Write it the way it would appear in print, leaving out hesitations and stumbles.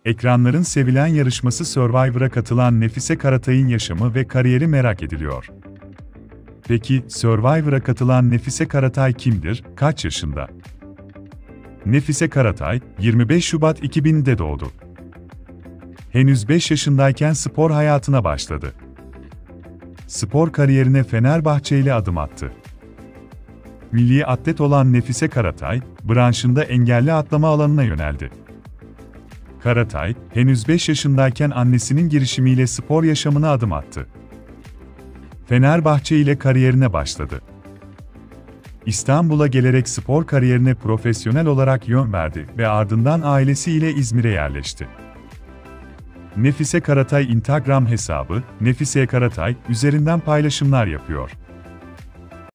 Ekranların sevilen yarışması Survivor'a katılan Nefise Karatay'ın yaşamı ve kariyeri merak ediliyor. Peki, Survivor'a katılan Nefise Karatay kimdir, kaç yaşında? Nefise Karatay, 25 Şubat 2000'de doğdu. Henüz 5 yaşındayken spor hayatına başladı. Spor kariyerine Fenerbahçe ile adım attı. Milli atlet olan Nefise Karatay, branşında engelli atlama alanına yöneldi. Karatay, henüz 5 yaşındayken annesinin girişimiyle spor yaşamına adım attı. Fenerbahçe ile kariyerine başladı. İstanbul'a gelerek spor kariyerine profesyonel olarak yön verdi ve ardından ailesiyle İzmir'e yerleşti. Nefise Karatay Instagram hesabı, Nefise Karatay, üzerinden paylaşımlar yapıyor.